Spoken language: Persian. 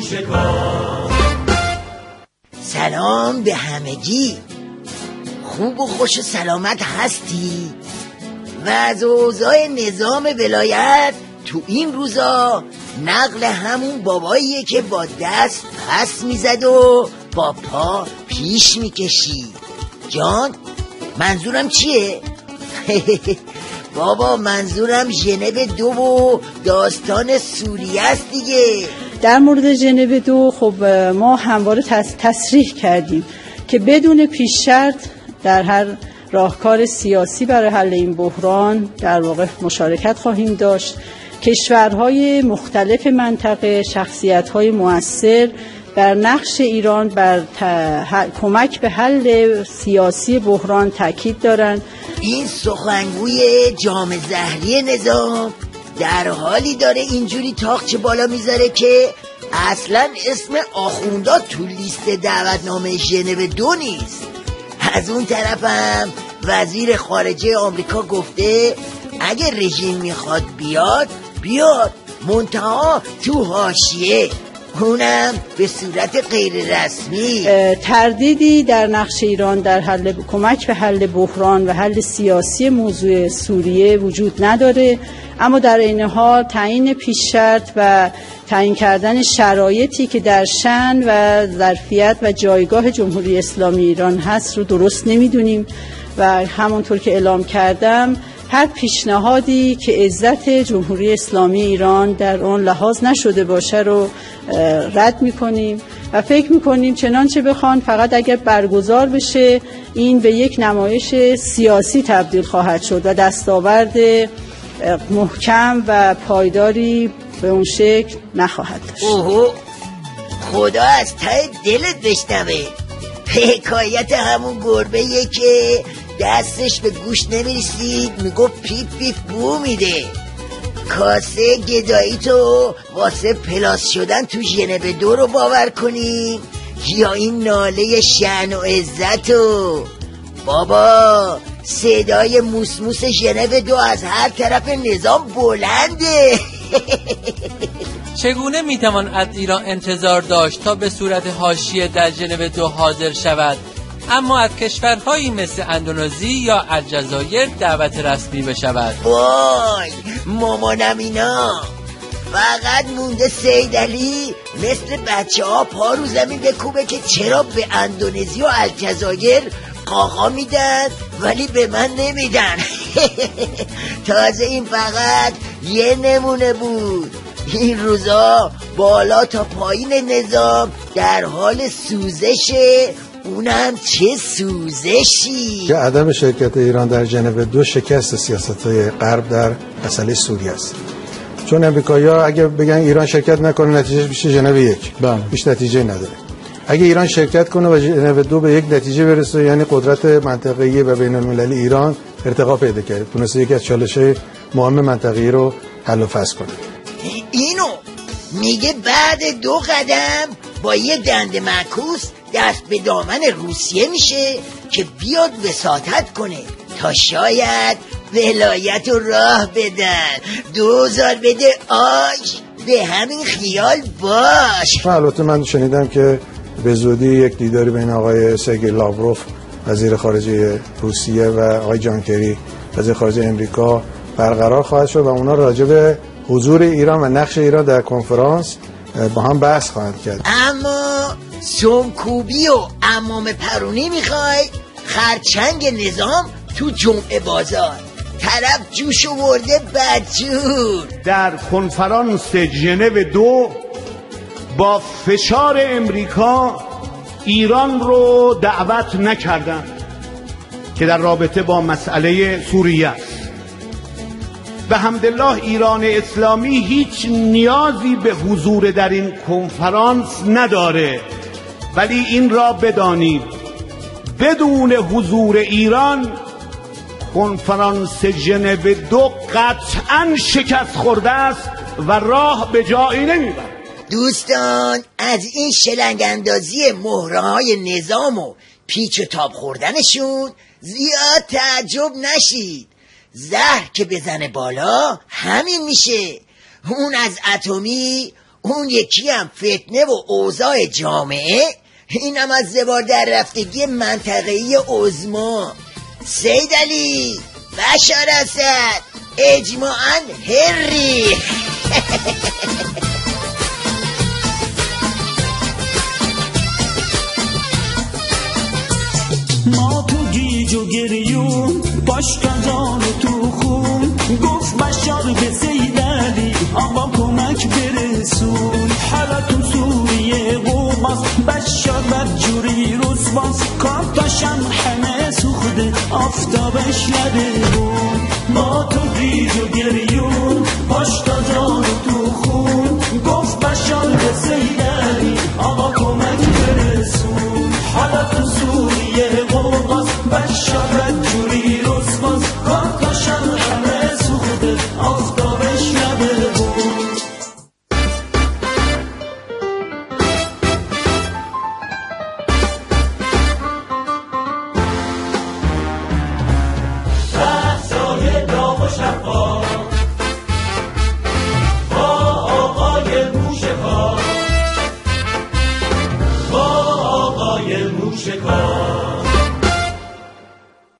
شکار. سلام به همگی، خوب و خوش و سلامت هستی؟ و از اوضاع نظام ولایت تو این روزا نقل همون باباییه که با دست پس میزد و با پا پیش میکشید. جان منظورم چیه؟ بابا منظورم ژنو 2 و داستان سوریه است دیگه. در مورد ژنو 2 خب ما همواره تصریح کردیم که بدون پیش شرط در هر راهکار سیاسی برای حل این بحران در واقع مشارکت خواهیم داشت. کشورهای مختلف منطقه، شخصیت‌های مؤثر بر نقش ایران بر کمک به حل سیاسی بحران تاکید دارند. این سخنگوی جام زهری نظام در حالی داره اینجوری تاقچه بالا میذاره که اصلا اسم آخوندا تو لیست دعوتنامه ژنو 2 نیست. از اون طرفم وزیر خارجه آمریکا گفته اگه رژیم میخواد بیاد منتها تو حاشیه، اونم به صورت غیر رسمی. تردیدی در نقش ایران در کمک به حل بحران و حل سیاسی موضوع سوریه وجود نداره، اما در این حال تعیین پیش شرط و تعیین کردن شرایطی که در شأن و ظرفیت و جایگاه جمهوری اسلامی ایران هست رو درست نمیدونیم و همونطور که اعلام کردم هر پیشنهادی که عزت جمهوری اسلامی ایران در آن لحاظ نشده باشه رو رد میکنیم و فکر میکنیم چنانچه بخوان فقط اگر برگزار بشه این به یک نمایش سیاسی تبدیل خواهد شد و دستاورد محکم و پایداری به اون شکل نخواهد داشت. اوه خدا از ته دلت بشنوه. حکایت همون گربه‌ایه که دستش به گوش نمیرسید میگفت پیپ پیپ بو میده. کاسه گدایی تو واسه پلاس شدن تو ژنو 2 رو باور کنیم یا این ناله شأن و عزتو؟ بابا صدای موسموس ژنو 2 از هر طرف نظام بلنده. چگونه میتوان از ایران انتظار داشت تا به صورت حاشیه در ژنو 2 حاضر شود، اما از کشورهایی مثل اندونزی یا الجزایر دعوت رسمی بشود؟ وای مامانم اینا فقط مونده سید علی مثل بچه ها پا رو زمین بکوبه که چرا به اندونزی و الجزایر قاقا میدن ولی به من نمیدن. تازه این فقط یه نمونه بود. این روزا بالا تا پایین نظام در حال سوزشه، اونم چه سوزشی. که عدم شرکت ایران در ژنو 2 شکست سیاست‌های غرب در مسئله سوریه است، چون امریکایی‌ها اگه بگن ایران شرکت نکنه نتیجهش میشه ژنو 1، هیچ نتیجه نداره. اگه ایران شرکت کنه و ژنو 2 به یک نتیجه برسه، یعنی قدرت منطقه‌ای و بین‌المللی ایران ارتقا پیدا کرده، تونسته یکی از چالش‌های مهم منطقه‌ای رو حل و فصل کنه. اینو میگه بعد 2 قدم با یه دند معکوس دست به دامن روسیه میشه که بیاد وساطت کنه تا شاید ولایت رو راه بدن. 2000 بده آج، به همین خیال باش. البته من شنیدم که به زودی یک دیداری بین آقای سرگئی لاوروف وزیر خارجه روسیه و آقای جان کری وزیر خارجه امریکا برقرار خواهد شد و اونا راجع به حضور ایران و نقش ایران در کنفرانس با هم بحث خواهند کرد. اما سمکوبی و عمام پرونی میخوای؟ خرچنگ نظام تو جمعه بازار، طرف جوش ورده بدجور. در کنفرانس ژنو 2 با فشار امریکا ایران رو دعوت نکردن که در رابطه با مسئله سوریه است. به حمدالله ایران اسلامی هیچ نیازی به حضور در این کنفرانس نداره، ولی این را بدانید بدون حضور ایران کنفرانس ژنو 2 قطعاً شکست خورده است و راه به جایی نمیبرد. دوستان از این شلنگ اندازی مهره‌های نظام و پیچ و تاب خوردنشون زیاد تعجب نشید. زهر که بزنه بالا همین میشه. اون از اتمی، اون یکی هم فتنه و اوضاع جامعه، اینم از زوار در رفتگی منطقه‌ای عظما. سید علی، بشار اسد، اجماعاً هری. ما تو گیج و گریون باشکا جان تو خون، گفت بشار به سید علی آقا کمک برسون. حالا تو سوریه قوباس بشار بدجوری رسواس، کارتاشم همه سوخته آفتابش ندهون. ما تو گیج و گریون باشکا جان تو خون، گفت بشار به سید